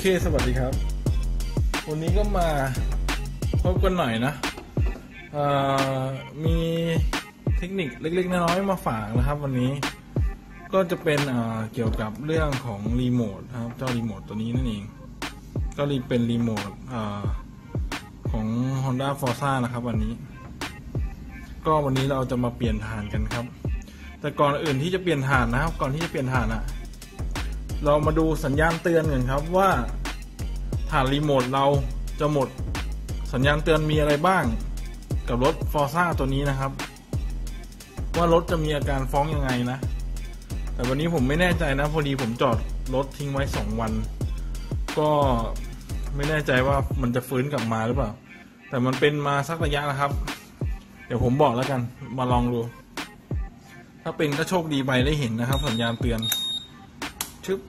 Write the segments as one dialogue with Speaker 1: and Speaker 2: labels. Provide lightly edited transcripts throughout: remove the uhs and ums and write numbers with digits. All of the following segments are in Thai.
Speaker 1: สวัสดีครับวันนี้ก็มาพบกันหน่อยนะมีเทคนิคเล็กๆน้อยๆมาฝากนะครับวันนี้ก็จะเป็นเกี่ยวกับเรื่องของรีโมทครับเจ้ารีโมทตัวนี้นั่นเองก็เป็นรีโมทของ Honda Forza นะครับวันนี้เราจะมาเปลี่ยนถ่านกันครับแต่ก่อนอื่นที่จะเปลี่ยนถ่านนะครับก่อนที่จะเปลี่ยนถ่านเรามาดูสัญญาณเตือนกันครับว่าถ่านรีโมทเราจะหมดสัญญาณเตือนมีอะไรบ้างกับรถ Forza ตัวนี้นะครับว่ารถจะมีอาการฟ้องยังไงนะแต่วันนี้ผมไม่แน่ใจนะพอดีผมจอดรถทิ้งไว้2 วันก็ไม่แน่ใจว่ามันจะฟื้นกลับมาหรือเปล่าแต่มันเป็นมาสักระยะนะครับเดี๋ยวผมบอกแล้วกันมาลองดูถ้าเป็นก็โชคดีไปได้เห็นนะครับสัญญาณเตือนชึบ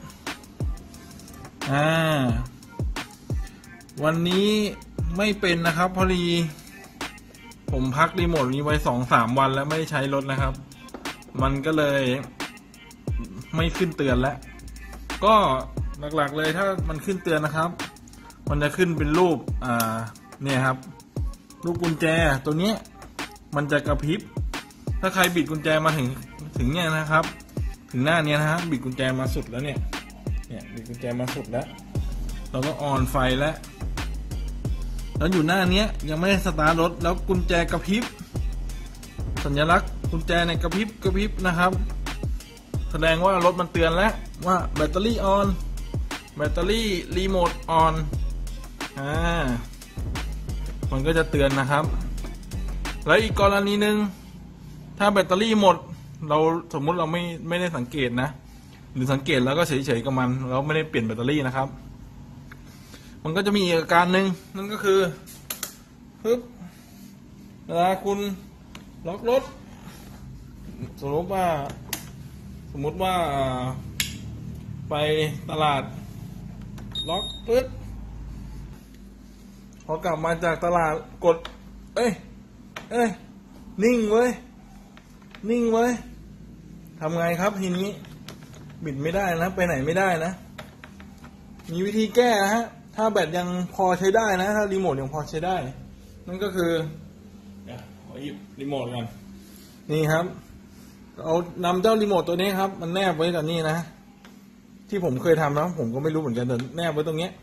Speaker 1: วันนี้ไม่เป็นนะครับพอดีผมพักรีโมทนี้ไว้ 2-3 วันแล้วไม่ได้ใช้รถนะครับมันก็เลยไม่ขึ้นเตือนแล้วก็หลักๆเลยถ้ามันขึ้นเตือนนะครับมันจะขึ้นเป็นรูปเนี่ยครับรูปกุญแจตัวนี้มันจะกระพริบถ้าใครบิดกุญแจมาถึงเนี่ยนะครับถึงหน้านี้นะครับบิดกุญแจมาสุดแล้วเนี่ยบิดกุญแจมาสุดแล้วเราก็ออนไฟแล้วอยู่หน้านี้ยังไม่ได้สตาร์ทรถแล้วกุญแจกระพริบสัญลักษณ์กุญแจในกระพริบนะครับแสดงว่ารถมันเตือนแล้วว่าแบตเตอรี่ออนแบตเตอรี่รีโมทออนมันก็จะเตือนนะครับแล้วอีกกรณีหนึ่งถ้าแบตเตอรี่หมดเราสมมุติเราไม่ได้สังเกตนะหรือสังเกตแล้วก็เฉยๆกับมันเราไม่ได้เปลี่ยนแบตเตอรี่นะครับมันก็จะมีอาการหนึ่งนั่นก็คือเวลาคุณล็อกรถสมมติว่าไปตลาดล็อกปึ๊บพอกลับมาจากตลาดกดนิ่งเว้ยทำไงครับทีนี้บิดไม่ได้นะไปไหนไม่ได้นะมีวิธีแก้นะฮะถ้าแบตยังพอใช้ได้นะถ้ารีโมทยังพอใช้ได้นั่นก็คือขอหยิบรีโมทกันนี่ครับเอานำเจ้ารีโมทตัวนี้ครับมันแนบไว้กับนี่นะที่ผมเคยทำนะผมก็ไม่รู้เหมือนกันแต่แนบไว้ตรงนี้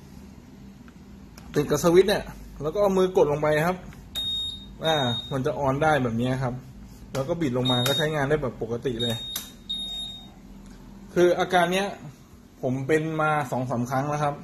Speaker 1: ติดกับสวิตช์เนี่ยแล้วก็เอามือกดลงไปครับมันจะออนได้แบบนี้ครับแล้วก็บิดลงมาก็ใช้งานได้แบบปกติเลยคืออาการเนี้ยผมเป็นมา 2-3 ครั้งแล้วครับ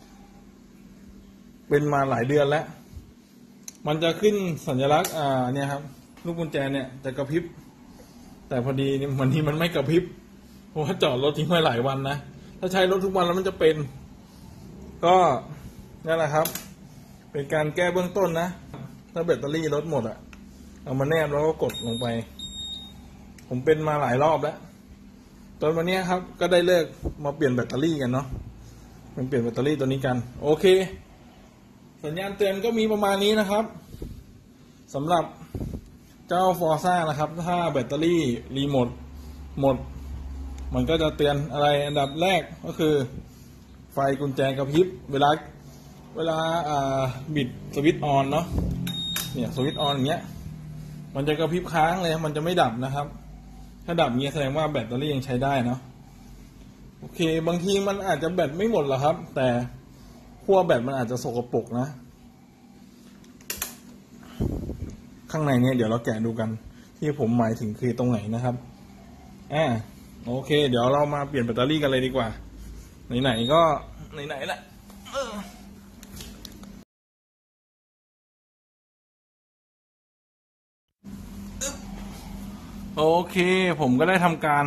Speaker 1: เป็นมาหลายเดือนแล้วมันจะขึ้นสัญลักษณ์เนี่ยครับลูกกุญแจเนี่ยจะกระพริบแต่พอดีวันนี้มันไม่กระพริบเพราะว่าจอดรถทิ้งไว้หลายวันนะถ้าใช้รถทุกวันแล้วมันจะเป็นก็นั่นแหละครับเป็นการแก้เบื้องต้นนะถ้าแบตเตอรี่รถหมดเอามาแนบแล้วก็กดลงไปผมเป็นมาหลายรอบแล้วตอนวันนี้ครับก็ได้เลิกมาเปลี่ยนแบตเตอรี่กันเนาะมันเปลี่ยนแบตเตอรี่ตัวนี้กันโอเคสัญญาณเตือนก็มีประมาณนี้นะครับสำหรับเจ้า Forza นะครับถ้าแบตเตอรี่รีโมทหมดมันก็จะเตือนอะไรอันดับแรกก็คือไฟกุญแจกระพริบเวลาบิดสวิตช์ออนเนาะเนี่ยสวิตช์ออนอย่างเงี้ยมันจะกระพริบค้างเลยมันจะไม่ดับนะครับถ้าดับเงี้ยแสดงว่าแบตเตอรี่ยังใช้ได้เนาะโอเคบางทีมันอาจจะแบตไม่หมดหรอกครับแต่ขั้วแบตมันอาจจะสกปรกนะข้างในเนี่ยเดี๋ยวเราแกะดูกันที่ผมหมายถึงคือตรงไหนนะครับโอเคเดี๋ยวเรามาเปลี่ยนแบตเตอรี่กันเลยดีกว่าไหนๆก็ไหนๆแหละโอเคผมก็ได้ทำการ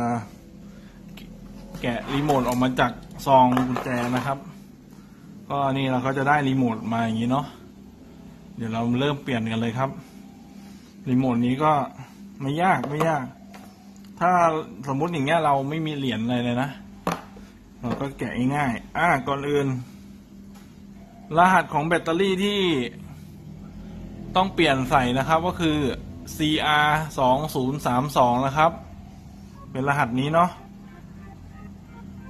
Speaker 1: แกะรีโมทออกมาจากซองกุญแจนะครับก็นี่เราก็จะได้รีโมทมาอย่างนี้เนาะเดี๋ยวเราเริ่มเปลี่ยนกันเลยครับรีโมทนี้ก็ไม่ยากถ้าสมมุติอย่างเงี้ยเราไม่มีเหรียญอะไรเลยนะเราก็แกะง่ายก่อนอื่นรหัสของแบตเตอรี่ที่ต้องเปลี่ยนใส่นะครับก็คือ CR2032 นะครับเป็นรหัสนี้เนาะ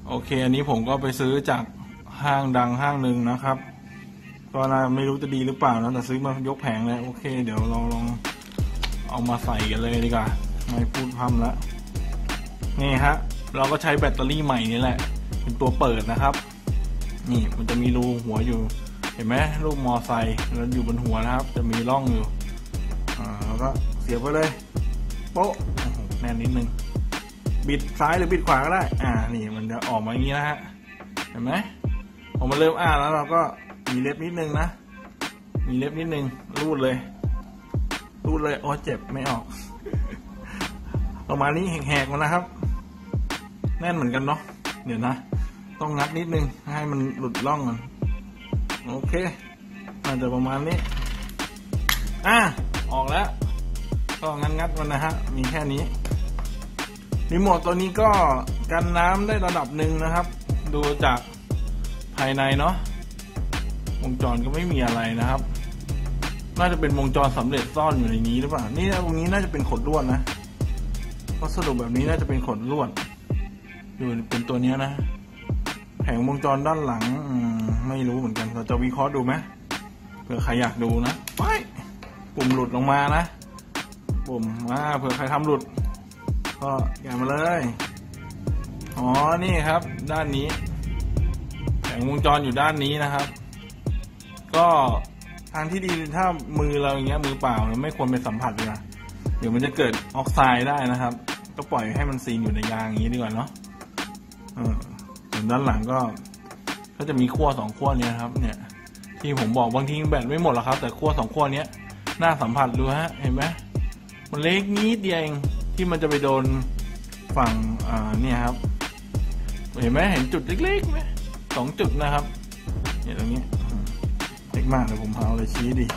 Speaker 1: โอเคอันนี้ผมก็ไปซื้อจากห้างดังห้างหนึ่งนะครับก็น่าไม่รู้จะดีหรือเปล่านะแต่ซื้อมายกแผงเลยโอเคเดี๋ยวเราลองเอามาใส่กันเลยดีกว่าไม่พูดพร่ำแล้วนี่ฮะเราก็ใช้แบตเตอรี่ใหม่นี่แหละเป็นตัวเปิดนะครับนี่มันจะมีรูหัวอยู่เห็นไหมรูปมอไซค์แล้วอยู่บนหัวนะครับจะมีร่องอยู่แล้วก็เสียบไปเลยโป๊ะแน่นนิดนึงบิดซ้ายหรือบิดขวาก็ได้นี่มันจะออกมาอย่างนี้นะฮะเห็นไหมออกมาเริ่มแล้วเราก็มีเล็บนิดนึงนะมีเล็บนิดนึงรูดเลยโอ้เจ็บไม่ออกประมาณนี้แหกๆมันนะครับแน่นเหมือนกันเนาะเดี๋ยวนะต้องงัดนิดนึงให้มันหลุดร่องมันโอเคน่าจะประมาณนี้ออกแล้วก็งัดมันนะฮะมีแค่นี้รีโมทตัวนี้ก็กันน้ำได้ระดับหนึ่งนะครับดูจากภายในเนาะวงจรก็ไม่มีอะไรนะครับน่าจะเป็นวงจรสำเร็จซ่อนอยู่ในนี้หรือเปล่านี่ตรงนี้น่าจะเป็นขดลวดนะวัสดุแบบนี้น่าจะเป็นขดลวดอยู่เป็นตัวนี้นะแผงวงจรด้านหลังไม่รู้เหมือนกันเราจะวิเคราะห์ดูไหมเผื่อใครอยากดูนะไปปุ่มหลุดลงมานะปุ่มเผื่อใครทำหลุดก็แกะมาเลยนี่ครับด้านนี้แผงวงจรอยู่ด้านนี้นะครับก็ทางที่ดีถ้ามือเราอย่างเงี้ยมือเปล่าเราไม่ควรไปสัมผัสเลยนะเดี๋ยวมันจะเกิดออกไซด์ได้นะครับก็ปล่อยให้มันซีนอยู่ในยางอย่างนี้ดีกว่าเนาะส่วนด้านหลังก็จะมีขั้ว2ขั้วเนี้ยครับเนี่ยที่ผมบอกบางทีแบตไม่หมดหรอกครับแต่ขั้ว2ขั้วเนี้ยน่าสัมผัสดูฮะเห็นไหมมันเล็กนิดเดียวเองที่มันจะไปโดนฝั่งเนี่ยครับเห็นไหมเห็นจุดเล็กๆไหม2 จุดนะครับเนี่ยตรงนี้เล็กมากเลยผมเอาเลยชี้ดิ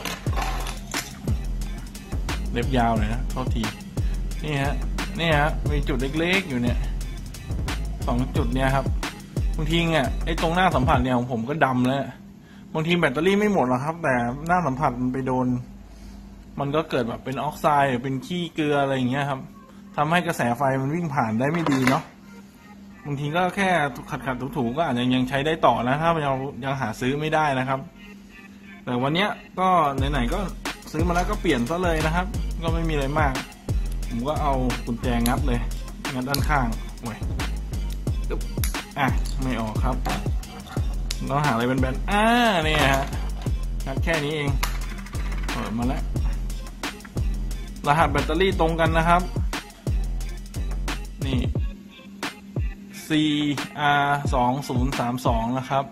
Speaker 1: เล็บยาวเลยนะเท่าทีนี่ฮะมีจุดเล็กๆอยู่เนี่ย2 จุดเนี่ยครับบางทีเนี่ยไอ้ตรงหน้าสัมผัสเนี่ยของผมก็ดำแล้วบางทีแบตเตอรี่ไม่หมดหรอกครับแต่หน้าสัมผัสมันไปโดนมันก็เกิดแบบเป็นออกไซด์หรือเป็นขี้เกลืออะไรอย่างเงี้ยครับทำให้กระแสไฟมันวิ่งผ่านได้ไม่ดีเนาะบางทีก็แค่ขัดถูก็อาจจะยังใช้ได้ต่อนะถ้าเรายังหาซื้อไม่ได้นะครับแต่วันนี้ก็ไหนๆก็ซื้อมาแล้วก็เปลี่ยนซะเลยนะครับก็ไม่มีอะไรมากผมก็เอากุญแจงัดเลยงัดด้านข้างโอ้ยไม่ออกครับเราหาอะไรแบนๆนี่ฮะงัดแค่นี้เองเปิดมาแล้วรหัสแบตเตอรี่ตรงกันนะครับนี่ CR2032 นะครับ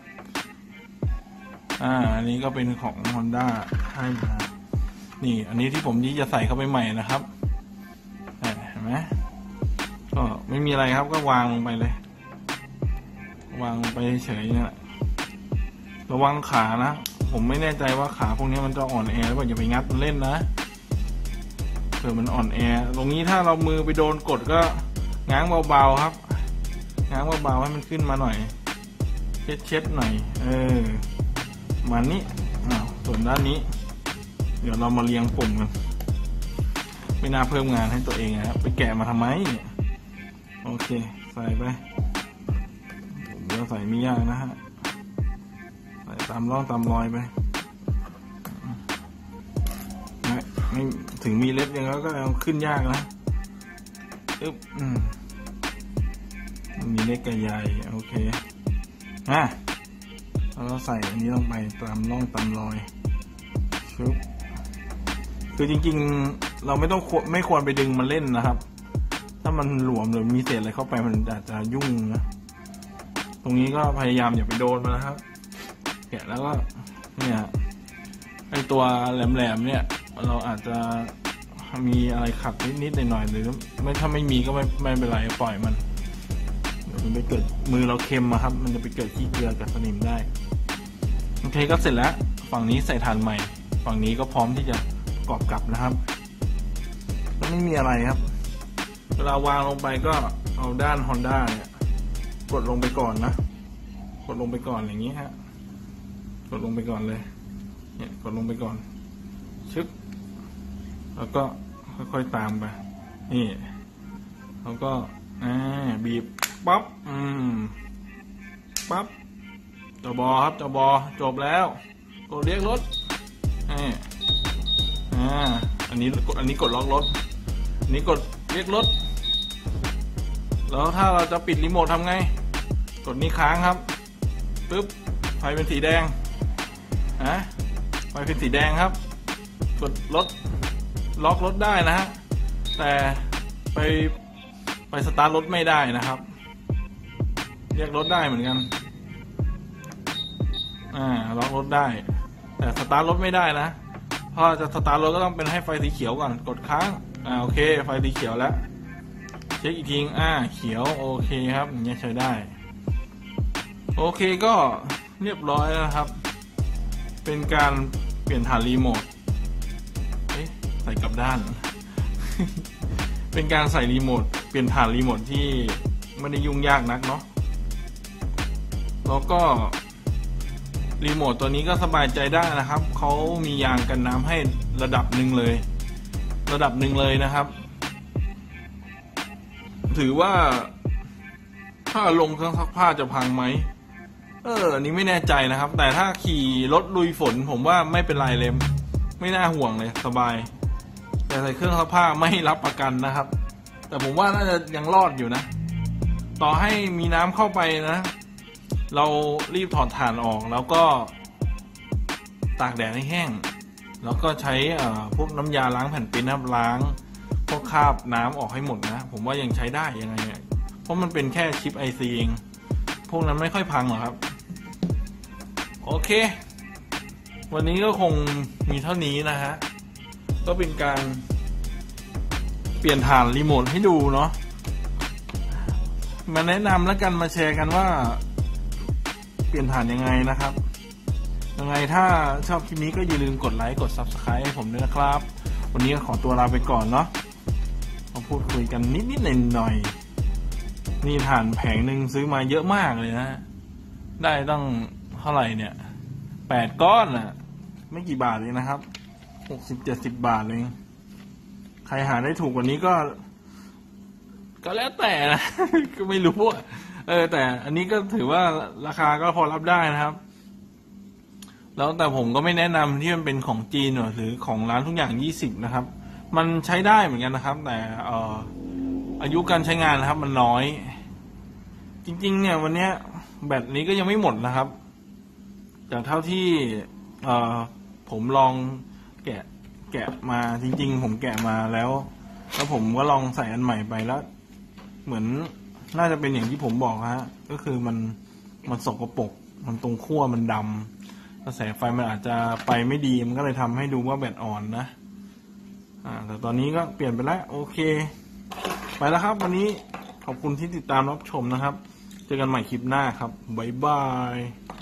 Speaker 1: อันนี้ก็เป็นของ Honda ให้มานี่อันนี้ที่ผมจะใส่เข้าไปใหม่นะครับเห็นไหมก็ไม่มีอะไรครับก็วางลงไปเลยวางไปเฉยๆเนี่ยระวังขานะผมไม่แน่ใจว่าขาพวกนี้มันจะอ่อนแอหรือเปล่าอย่าไปงัดมันเล่นนะเผื่อมันอ่อนแอตรงนี้ถ้าเรามือไปโดนกดก็ง้างเบาๆครับง้างเบาๆให้มันขึ้นมาหน่อยเช็ดหน่อยมันนี้ส่วนด้านนี้เดี๋ยวเรามาเรียงปุ่มกันไม่น่าเพิ่มงานให้ตัวเองนะครับไปแกะมาทำไมโอเคใส่ไปผมจะใส่ไม่ยากนะฮะใส่ตามร่องตามรอยไปไม่ถึงมีเล็บยังก็เอาขึ้นยากนะมีเล็กกับใหญ่โอเคแล้วก็ใส่อันนี้ลงไปตามร่องตามรอยชุบคือจริงๆเราไม่ควรไปดึงมันเล่นนะครับถ้ามันหลวมหรือมีเศษอะไรเข้าไปมันอาจจะยุ่งนะตรงนี้ก็พยายามอย่าไปโดนมันนะครับแกะแล้วก็เนี่ยไอตัวแหลมๆเนี่ยเราอาจจะมีอะไรขัดนิดๆหน่อยๆหรือไม่ถ้าไม่มีก็ไม่เป็นไรปล่อยมันไปเกิดมือเราเค็มครับมันจะไปเกิดขี้เกลือกับสนิมได้โอเคก็เสร็จแล้วฝั่งนี้ใส่ถ่านใหม่ฝั่งนี้ก็พร้อมที่จะประกอบกลับนะครับก็ไม่มีอะไรครับเวลาวางลงไปก็เอาด้าน Honda เนี่ยกดลงไปก่อนนะกดลงไปก่อนอย่างนี้ฮะกดลงไปก่อนเลยเนี่ยกดลงไปก่อนชึบแล้วก็ค่อยๆตามไปนี่แล้วก็บีบปั๊บปั๊บจบครับจบจบแล้วกดเรียกรถอันนี้กดล็อกรถอันนี้กดเรียกรถแล้วถ้าเราจะปิดรีโมททำไงกดนี้ค้างครับปึ๊บไฟเป็นสีแดงไฟเป็นสีแดงครับกดรถล็อกรถได้นะฮะแต่ไปสตาร์ทรถไม่ได้นะครับเรียกรถได้เหมือนกันล็อกรถได้แต่สตาร์ทรถไม่ได้นะเพราะจะสตาร์ทรถก็ต้องเป็นให้ไฟสีเขียวก่อนกดค้างโอเคไฟสีเขียวแล้วเช็คอีกทีเขียวโอเคครับอย่างเงี้ยใช้ได้โอเคก็เรียบร้อยแล้วครับเป็นการเปลี่ยนฐานรีโมทใส่กลับด้าน เป็นการใส่รีโมทเปลี่ยนฐานรีโมทที่ไม่ได้ยุ่งยากนักเนาะแล้วก็รีโมทตัวนี้ก็สบายใจได้นะครับเขามียางกันน้ำให้ระดับหนึ่งเลยนะครับถือว่าถ้าลงเครื่องซักผ้าจะพังไหมอันนี้ไม่แน่ใจนะครับแต่ถ้าขี่รถลุยฝนผมว่าไม่เป็นไรเลยไม่น่าห่วงเลยสบายแต่ใส่เครื่องซักผ้าไม่รับประกันนะครับแต่ผมว่าน่าจะยังรอดอยู่นะต่อให้มีน้ำเข้าไปนะเรารีบถอดถ่านออกแล้วก็ตากแดดให้แห้งแล้วก็ใช้พวกน้ำยาล้างแผ่นปิ้นนะครับล้างพวกคราบน้ำออกให้หมดนะผมว่ายังใช้ได้ยังไงเพราะมันเป็นแค่ชิปไอซีเองพวกนั้นไม่ค่อยพังหรอกครับโอเควันนี้ก็คงมีเท่านี้นะฮะก็เป็นการเปลี่ยนฐานรีโมทให้ดูเนาะมาแนะนำแล้วกันมาแชร์กันว่าเปลี่ยนฐานยังไงนะครับยังไงถ้าชอบคลิปนี้ก็อย่าลืมกดไลค์กด Subscribe ให้ผมด้วยนะครับวันนี้ก็ขอตัวลาไปก่อนเนาะมาพูดคุยกันนิดๆหน่อยๆนี่ฐานแผงหนึ่งซื้อมาเยอะมากเลยนะได้ต้องเท่าไหร่เนี่ย8 ก้อนไม่กี่บาทเลยนะครับ60-70 บาทเลยใครหาได้ถูกกว่านี้ก็แล้วแต่นะ ก็ไม่รู้แต่อันนี้ก็ถือว่าราคาก็พอรับได้นะครับแล้วแต่ผมก็ไม่แนะนำที่มันเป็นของจีนหรือของร้านทุกอย่าง20นะครับมันใช้ได้เหมือนกันนะครับแต่อายุการใช้งานนะครับมันน้อยจริงๆเนี่ยวันนี้แบตนี้ก็ยังไม่หมดนะครับจากเท่าที่ผมลองแกะมาจริงๆผมแกะมาแล้วผมก็ลองใส่อันใหม่ไปแล้วเหมือนน่าจะเป็นอย่างที่ผมบอกฮะก็คือมันสกปรกมันตรงขั้วมันดำกระแสไฟมันอาจจะไปไม่ดีมันก็เลยทำให้ดูว่าแบตอ่อนนะแต่ตอนนี้ก็เปลี่ยนไปแล้วโอเคไปแล้วครับวันนี้ขอบคุณที่ติดตามรับชมนะครับเจอกันใหม่คลิปหน้าครับบ๊ายบาย